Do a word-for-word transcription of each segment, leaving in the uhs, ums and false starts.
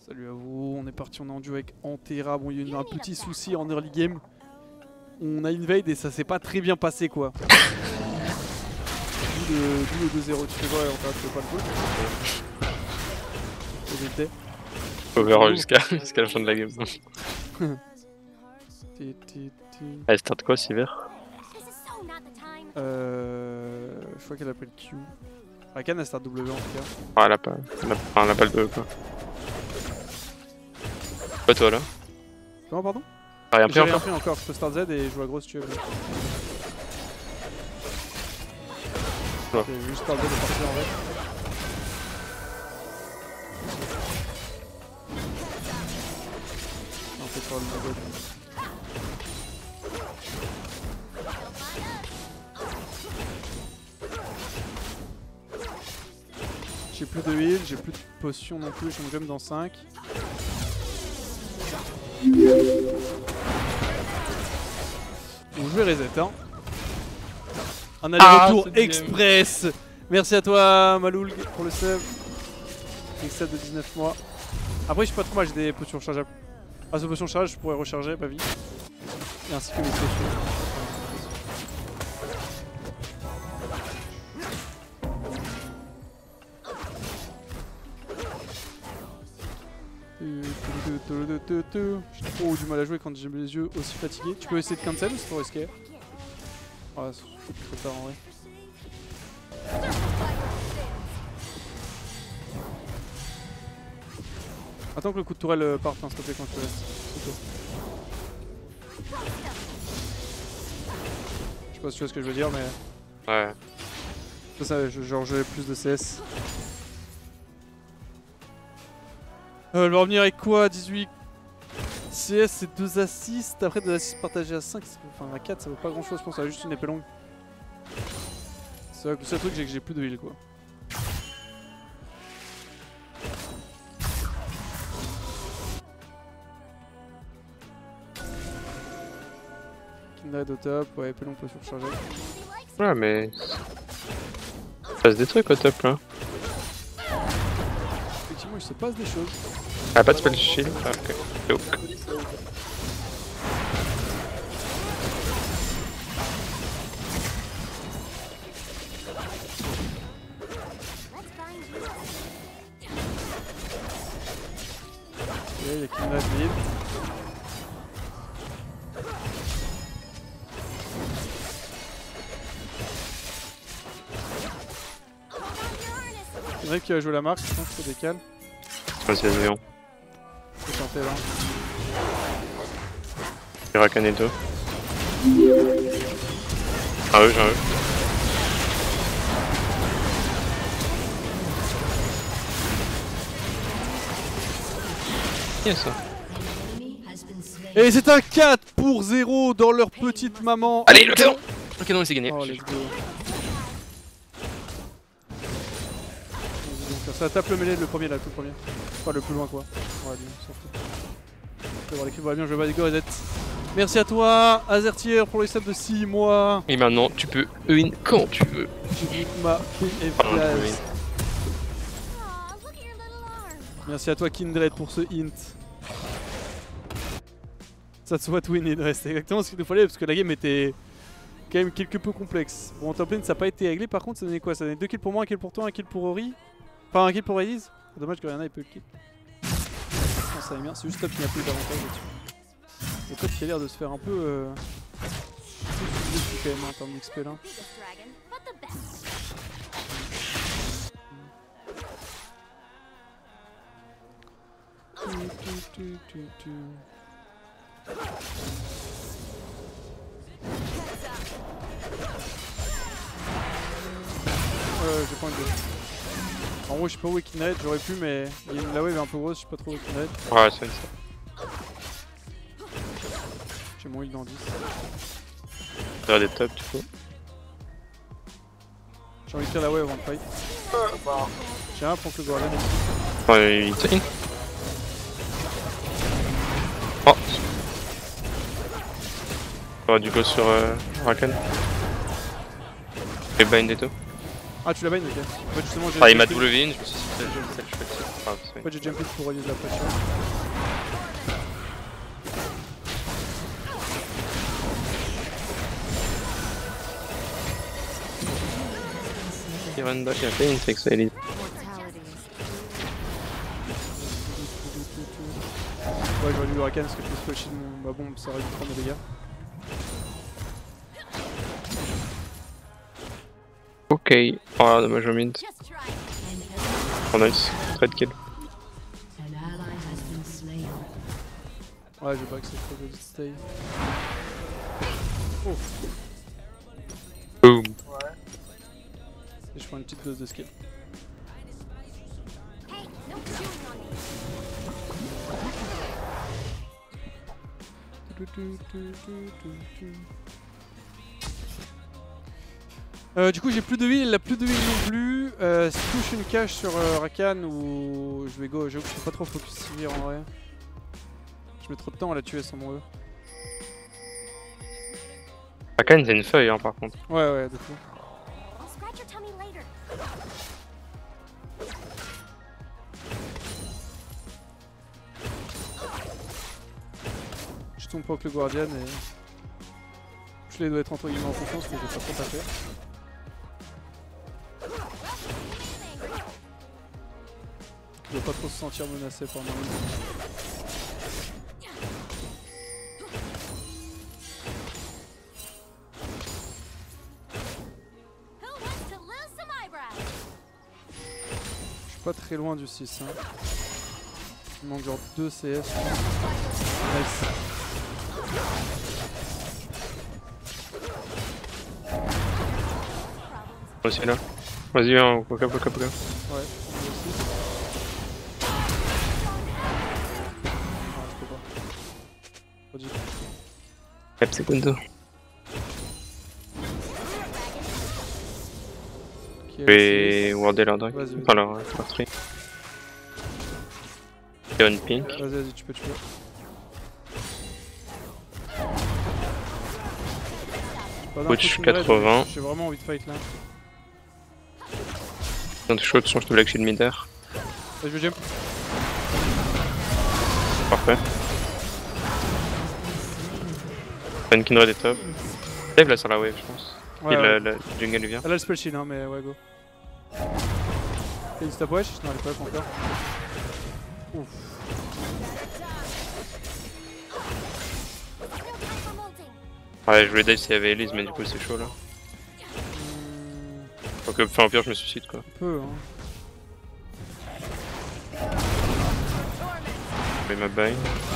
Salut à vous, on est parti, on est en duo avec Antera. Bon, il y a eu un petit souci en early game. On a invade et ça s'est pas très bien passé quoi. D'où le, le deux zéro, tu fais quoi Antera, tu fais pas le coup? On verra jusqu'à jusqu'à la fin de la game. Elle start quoi, Sivir? Euh. Je crois qu'elle a pris le Q. Rakan elle start W en tout cas. Ah, elle a pas, elle a, enfin, elle a pas le E quoi. Pas toi là? Comment pardon? T'as rien pris J'ai rien encore? pris encore, je peux start Z et jouer à grosse si tu veux. Ouais. J'ai juste start Z et partir en vrai. On fait sur le mode. J'ai plus de heal, j'ai plus de potion non plus, je me jump dans cinq. Bon, je vais reset hein. Un aller-retour ah, express. Merci à toi Maloul pour le sub. Avec sub de dix-neuf mois. Après je suis pas trop mal, j'ai des potions rechargeables. Ah ce potion charge je pourrais recharger ma vie. Et ainsi que mes potions. J'ai trop du mal à jouer quand j'ai les yeux aussi fatigués. Tu peux essayer de cancel ou c'est trop risqué? Ah, c'est trop tard en vrai. Attends que le coup de tourelle parte, hein, s'il te plaît, quand tu restes. Je sais pas si tu vois ce que je veux dire, mais. Ouais. Ça, ça genre j'ai plus de C S. Euh, elle va revenir avec quoi? dix-huit C S c'est deux assists, après deux assists partagés à cinq, enfin à quatre ça vaut pas grand chose, je pense, ça a juste une épée longue. C'est le seul truc c'est que j'ai plus de heal quoi. Kindred au top, ouais épée longue peut surcharger. Ouais mais... Il se passe des trucs au top là. Effectivement il se passe des choses. Ah pas de spell shield? Ah ok. Nope. Ok, il y a Kindred libre. Kindred qui va jouer la marque, je pense que ça décale. Vas-y, vas-y, on. C'est tenté là. Il y aura Caneto. Ah eux, j'ai un eux. Qui est ça? Et c'est un quatre pour zéro dans leur petite maman. Allez, le canon! Le canon, il s'est gagné. Oh, let's go. Donc, ça tape le mêlée, le premier là, tout premier. Pas le plus loin quoi. Ouais, lui, on s'en fout. Je vais voir l'équipe, va bien, je vais pas Reset. Merci à toi, Azertier, pour les subs de six mois. Et maintenant, tu peux win quand tu veux. J'ai ma Pardon, tu peux win. Merci à toi, Kindred, pour ce hint. Ça te soit win in, c'est exactement ce qu'il nous fallait parce que la game était quand même quelque peu complexe. Bon, en top lane, ça n'a pas été réglé, par contre, ça donnait quoi? Ça donnait deux kills pour moi, un kill pour toi, un kill pour Ori. Enfin, un kill pour Raiz. Dommage que Rihanna ait pas eu le kill. Non, ça va bien, c'est juste Top qui n'a plus d'avantage là-dessus. Et Top qui a l'air de se faire un peu. Euh... quand même en termes d'X P là. Ouais, j'ai pas envie de... En gros, je suis pas où avec Kindred, j'aurais pu, mais la wave est un peu grosse, je suis pas trop avec Kindred. Ouais, c'est ça. J'ai mon heal dans dix. T'as des tops, du coup. J'ai envie de faire la wave avant de fight. J'ai rien pour que le Gordon est... Ouais, il t'a in. Oh! On va du go sur euh, Rakan. Et bind et tout. Ah, tu la baignes, ok. En fait, justement, j'ai. Enfin, il m'a jumpé- W in, je me suis dit c'est celle que je fais dessus. Enfin, c'est- En fait, j'ai jumpé pour relier de la pression. Il run back, il a fait une fake ça, Elite. Ouais, j'aurais dû le Rakan parce que je me suis fait shield mon ma bombe, ça aurait dû prendre des dégâts. Ok. Oh là, dommage au mid. Oh nice. Trade kill. Ouais, je back, c'est trop de stay. Oh, Boom. et je prends une petite dose de skill. Euh, du coup j'ai plus de heal, il a plus de heal non plus. Euh, si je touche une cache sur euh, Rakan ou je vais go, j'avoue que je peux pas trop focus Sivir en vrai. Je mets trop de temps à la tuer sans mon E. Rakan c'est une feuille hein par contre. Ouais ouais de fou. Je tombe pas avec le Guardian et... Je les dois être entre guillemets en confiance mais j'ai pas trop à faire. Je dois pas trop se sentir menacé par moi. Je suis pas très loin du six. Hein. Il manque genre deux C S. Nice. Moi aussi là. Vas-y, hein, poka poka poka. Ouais, on est aussi. Ah, je peux pas. Pas du tout. Cap secondo. Ok, Je vais warder leur drag. Vas-y, vas-y. Enfin leur leur tree. Il y a une pink. Vas-y, vas-y, tu peux, tu peux. Pas d'infos Coach sur le raid, quatre-vingts. mais j'ai vraiment envie de fight là. Quand tu shot, je te black shield mid air. Vas-y, je vais jump. Parfait. T'as une Kindred est top. Save là sur la wave, je pense. Ouais, Et ouais. la, la jungle lui vient. Elle a le spell shield, hein, mais ouais, go. T'as une stop wesh? Non, elle est pas up encore. Ouf. Ouais, je voulais dive s'il y avait Elise, mais du coup c'est chaud là. Hmm, Donc, enfin, au pire, je me suicide quoi. un peu, hein. Je vais ma buy.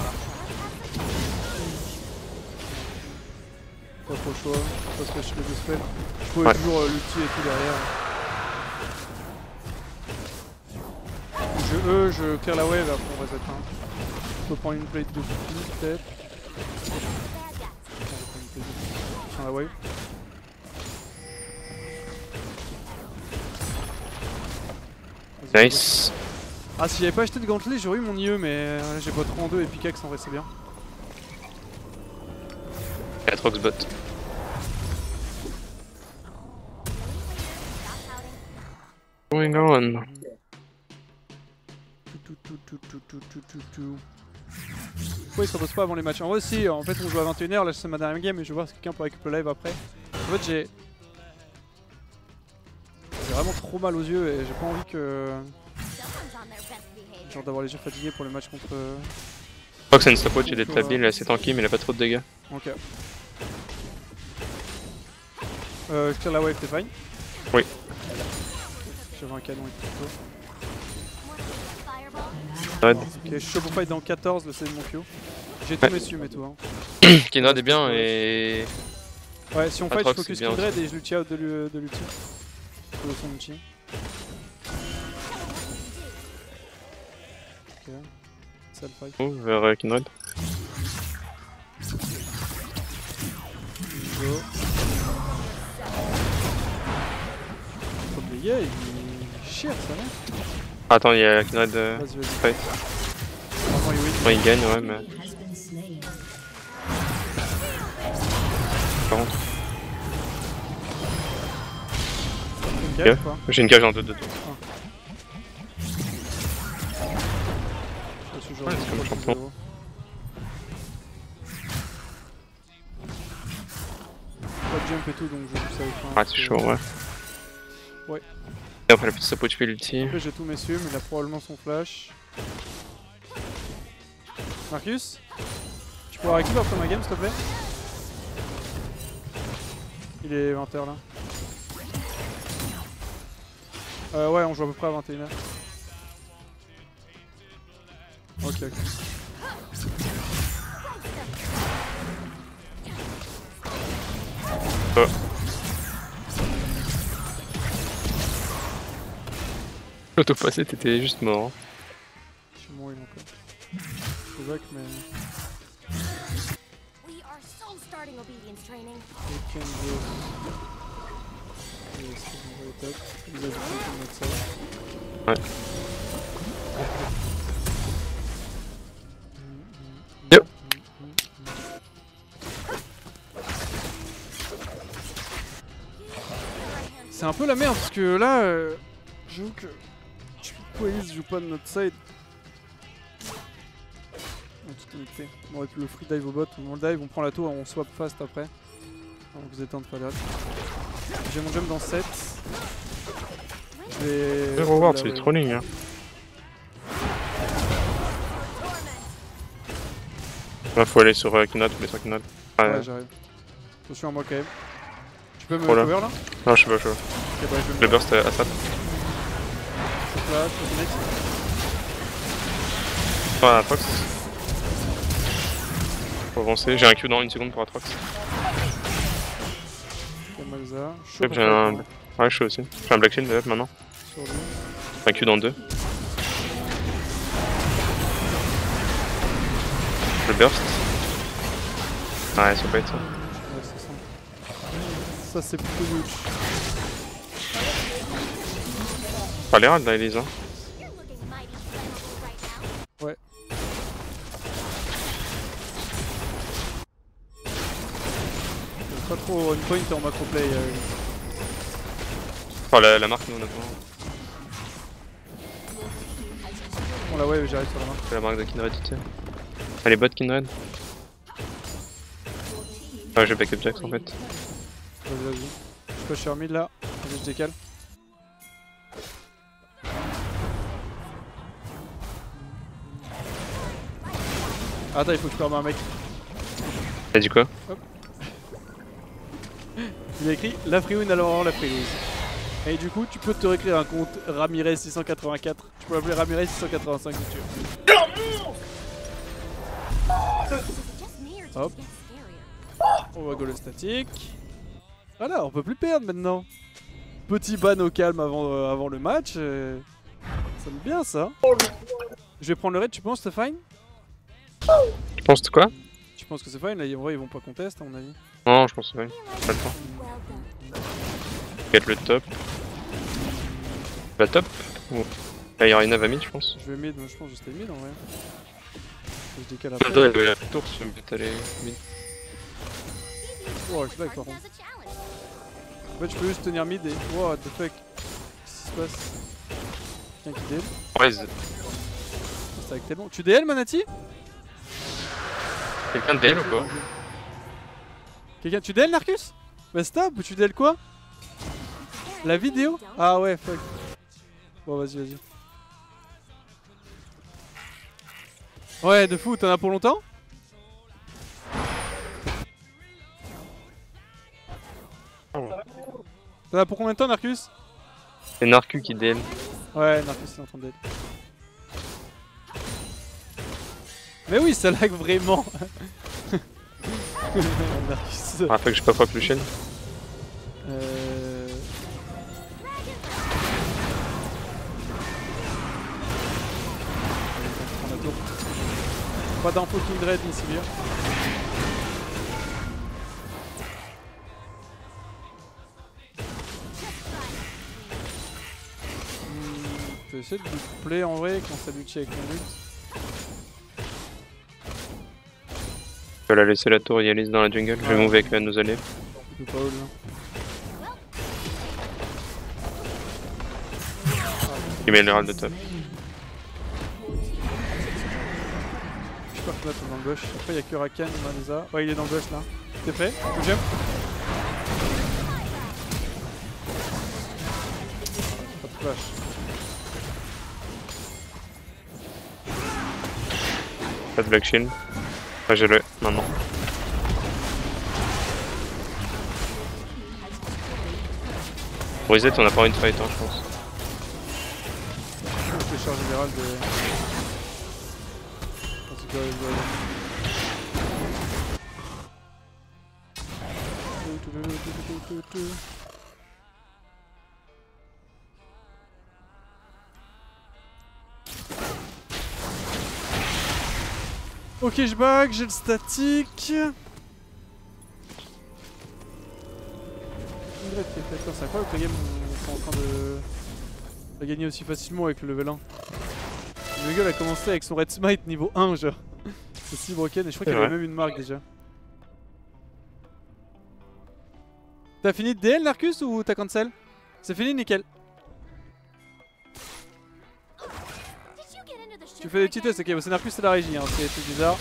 Pas trop le choix. Parce que je fais deux spells. Je pouvais Ouais. toujours euh, l'ulti et tout derrière. Je E, je clear la wave, après on reset un. Je peux prendre une plate de fou peut-être. Je prends une plate de fou. Je prends la wave. Vas-y, Nice. ah, si j'avais pas acheté de gantelet, j'aurais eu mon I E, mais euh, j'ai pas trop en deux et pickaxe en vrai c'est bien. quatre Rox bot. Going on. Tout, tout, tout, tout, tout, tout, tout, tout. Pourquoi ils se reposent pas avant les matchs? En vrai, si, en fait, on joue à vingt et une heures, là c'est ma dernière game et je vais voir si quelqu'un peut récupérer le live après. En fait, j'ai. J'ai vraiment trop mal aux yeux et j'ai pas envie que. Genre d'avoir les yeux fatigués pour le match contre. Je crois que c'est une stopwatch, il est stable, il est assez tanky, mais il a pas trop de dégâts. Ok. Euh, je tire la wave, t'es fine? Oui. J'avais un canon et tout. Red. Ok, je suis chaud pour fight dans quatorze, le C de mon Q. J'ai tous Ouais. mes dessus, mais tout. Hein. Kindred est bien et. Ouais, si on fight, je Atrox, focus c'est bien Kindred et je l'ulti out de l'u- de l'ulti. De son ulti. Ok. Ça le fight. Oh, vers euh, Kindred. Go. Trop de dégâts, il chire ça, non? Ah, attends, il y a Kindred. Euh... Vas-y, vas-y. Fight. Vraiment, il win. Bon, il gagne, ouais, mais. Par contre. cage Yeah. ou pas? J'ai une cage en deux de tour. Je suis genre Ouais, c'est comme de champion. zéro. Pas de jump et tout donc je joue ça avec un. Ah, c'est chaud, ouais. Ouais. Et après la petite sapo, tu fais l'ulti. Après j'ai tout messieurs mais il a probablement son flash. Marcus, tu pourras récupérer après ma game s'il te plaît? Il est vingt heures là. Euh, ouais, on joue à peu près à vingt et une heures. Ok, ok. Oh. L'auto-passé, t'étais juste mort. Je suis mort, il encore. Je suis back, mais. We are so starting obedience training. We can do. Yes, on va les top. Ils avaient fait comme notre side. Ouais. Yep. C'est un peu la merde parce que là, euh, j'avoue que Police joue pas de notre side. En toute honnêteté. On aurait pu le free dive au bot, on le dive, on prend la tour et on swap fast après. Donc vous éteindre pas là. J'ai mon jump dans sept. Je vais. Zéro ward, c'est du trolling. Hein. Là, faut aller sur euh, Knot, faut aller sur Knot. Ouais, Ouais, j'arrive. Attention à moi quand même. Tu peux me Oh là. cover là? non, je sais pas, je sais pas. Ok, bah, je vais me Le burst à ça. flash, automate. Ah, Atrox. Faut avancer, j'ai un Q dans une seconde pour Atrox. Ok, Malza. Chaud Yep, pour j'ai faire un. le point Ouais, je suis aussi. J'ai un Black Shield d'ailleurs maintenant. sur lui. Un Q dans deux. Le burst. Ouais, ça peut être ça. Ouais, c'est ça. Ça, c'est plutôt huge. Pas l'air là, Elisa. You're looking mighty flammable right now. Ouais. J'aime pas trop on point en macro play. Euh... Enfin, la, la marque, nous, honnêtement. Bon, là, ouais, j'arrive sur la main. C'est la marque de Kindred, tu sais. Ah, les bots Kindred. Ouais, j'ai backup Jax en fait. Vas-y, vas-y. Je peux sur mid là. Vas-y, je décale. Ah, attends, il faut que je perds un mec. T'as dit quoi? Il a écrit la free win alors la free lose. Et du coup, tu peux te réécrire un compte Ramirez six cent quatre-vingt-quatre. Tu peux l'appeler Ramirez six cent quatre-vingt-cinq si tu veux. Just me or Hop. did it get scarier? On va go le statique. Voilà, on peut plus perdre maintenant. Petit ban au calme avant, euh, avant le match. euh, Ça me bien ça. Je vais prendre le raid, tu penses, c'est fine? Tu penses de quoi? Tu penses que c'est fine? Là, en vrai, ils vont pas contest à mon avis. Non, je pense que c'est vrai. Pas le temps. Well done. Get le top. La top? Ou... Là, il y aura une à mid, je pense. Je vais mid, moi je pense que je stay mid en vrai. Je décale Attends, après. elle veut la tour, si tu veux aller mid. Oh, je suis là par contre. As a challenge. En fait, je peux juste tenir mid et. What the fuck? Qu'est-ce qui se passe? Quelqu'un qui D L? Ouais, z- C'est avec tellement. Tu D L, Manati? quelqu'un de D L ou quoi? Quelqu'un. Tu D L, Narcus? Bah, stop, tu D L quoi? La vidéo? Ah ouais, fuck. Bon, vas-y, vas-y. Ouais, de fou, t'en as pour longtemps? T'en as pour combien de temps, Narcus? C'est Narcu qui D L. Ouais, Narcus il est en train de dead. Mais oui, ça lag vraiment. Narcus. Ah, fait que j'ai pas proc le chaîne. Euh... Allez, on prend la tour. Pas d'info Kindred ni Sylvia. Hmm, je vais essayer de lui play en vrai quand ça lui tue avec mon ult. Je vais la laisser la tour, Yalis dans la jungle. Je vais Ouais. move avec euh, nos alliés. Il peut pas hold là. Il met l'herald de top. Je sais pas qu'on attend dans le bush. Après, il y a que Rakan, Maneza. Ouais, il est dans le bush là. T'es prêt? Deuxième. Pas de flash. Pas de black shield. Ouais, j'ai le maintenant. Reset, on a pas une fight, hein, je pense. Je fais charge générale de. Let's go, let's go. Ok, je back, j'ai le statique. C'est incroyable que la game sont en train de la gagner aussi facilement avec le level un. Le gars a commencé avec son Red Smite niveau un, genre. C'est si broken et je crois qu'il avait même une marque déjà. T'as fini de D L Narcus ou t'as cancel? C'est fini, nickel. Tu fais des petits tests, ok, c'est Narcus, c'est la régie, hein, c'est tout bizarre.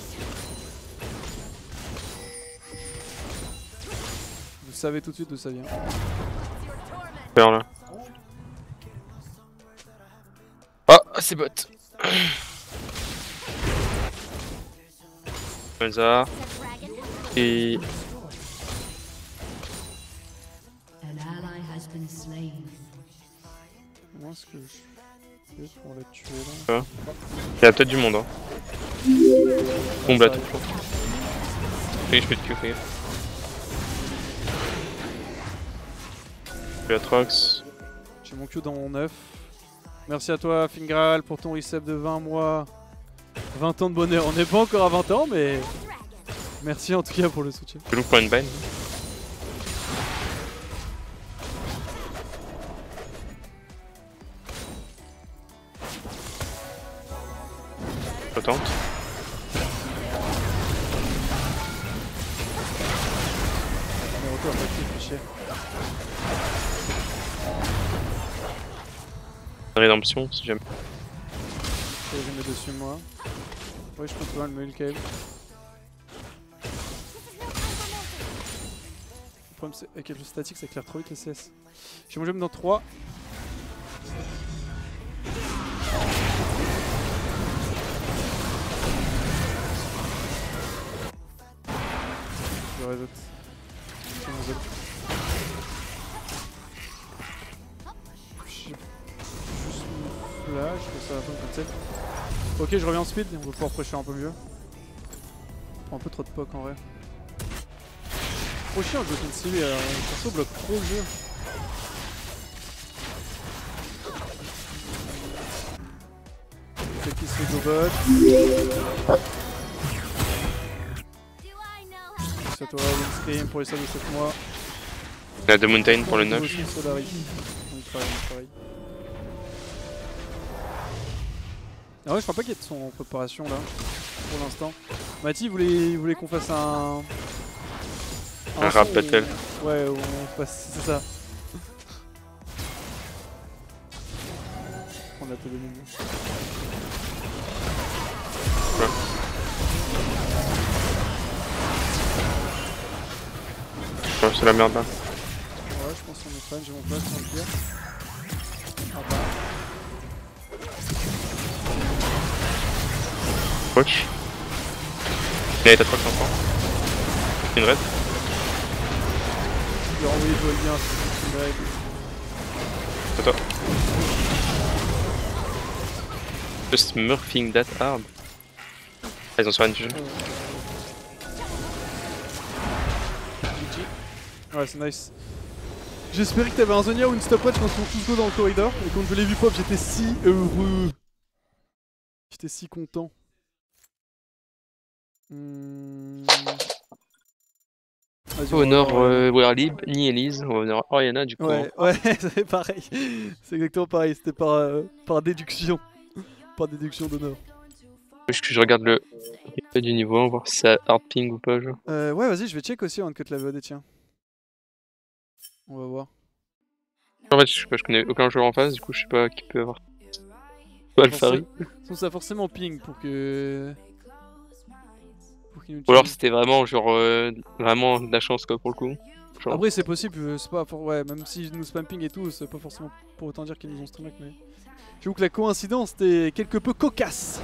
Vous savez tout de suite d'où ça vient. Peur là. Ah, c'est bot. Maneza. Et. Moi, ce que je fais pour la tuer là. Il y a peut-être du monde, hein. Bombe là, tout le temps. Oui, je peux te Q, fais gaffe. Je suis Atrox. J'ai mon Q dans mon œuf. Merci à toi, Fingral, pour ton reset de vingt mois. vingt ans de bonheur. On n'est pas encore à vingt ans, mais. Merci en tout cas pour le soutien. Je loupe pour une bine. Je tente. Mais retour, en fait, il fait chier. Rédemption, si jamais. Je vais mettre dessus moi. Ouais, je peux pas mal me heal quand même. Le problème c'est avec le statique, ça éclaire trop vite les C S. J'ai mon jeu dans trois. Je reset. C'est mon zone. Là, je fais ça à la fin comme ça. Ok, je reviens en speed, on va pouvoir prêcher un peu mieux. Un peu trop de poke en vrai. Trop chiant le bloc de C V, alors le perso bloque trop le jeu. Peut-être qu'il se fait go bot. Merci à toi, Windscream pour les salles de sept mois. Il y a deux Mountain pour le neuf. On travaille, on travaille. Ah ouais, je crois pas qu'il y ait de son en préparation là, pour l'instant. Mathis voulait, voulait qu'on fasse un... Un, un rap battle. Où... Ouais, où on fasse... c'est ça. On a tout donné. Ouais. Ouais, c'est la merde là. Ouais, je pense qu'on est fan, j'ai mon flash sans le pire. Ah bah. Watch. Il a ta trois enfants. Une red. Je vais renvoyer le lien, c'est une règle. C'est toi. Just smurfing that hard. Ah, ils ont sur une fusion. G G. Ouais, c'est nice. J'espérais que t'avais un Zonia ou une stopwatch quand on tous go dans le corridor. Et quand je l'ai vu pop, j'étais si heureux. J'étais si content. Mmh. Honor euh, Werlib, ni Elise, Honor Oriana du coup. Ouais, ouais, c'est pareil. C'est exactement pareil, c'était par, euh, par déduction. Par déduction d'honneur. Est-ce que je regarde le replay du niveau un, voir si ça hard ping ou pas genre. Euh, ouais, vas-y, je vais check aussi avant que tu la V O D, tiens. On va voir. En fait, je sais pas, je connais aucun joueur en face, du coup, je sais pas qui peut avoir. Pas Alphari. Sinon, ça forcément ping pour que. Pour qu'il nous Ou alors tue. c'était vraiment genre euh, vraiment de la chance quoi pour le coup. Genre... Après, c'est possible, euh, c'est pas. For... Ouais, même si nous spam ping et tout, c'est pas forcément pour autant dire qu'ils nous ont stream mais. J'avoue que la coïncidence était quelque peu cocasse.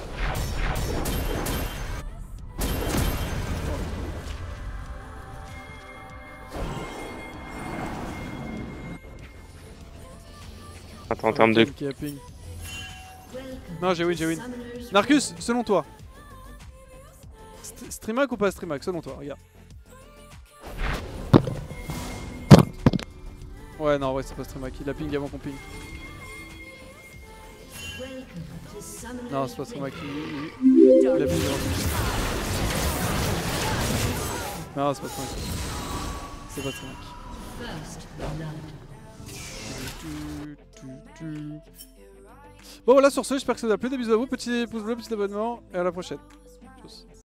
Attends, en termes de. Qui a ping. Non, j'ai win, j'ai win. Narcus, selon toi. St Streamac ou pas Streamac, selon toi, regarde. Ouais, non, ouais, c'est pas Streamac, il a ping avant qu'on ping. Non, c'est pas Streamac, il, il, il a ping avant. Non, c'est pas Streamac. C'est pas Streamac. Bon voilà, sur ce, j'espère que ça vous a plu, des bisous à vous, petit pouce bleu, petit abonnement, et à la prochaine. Tchuss.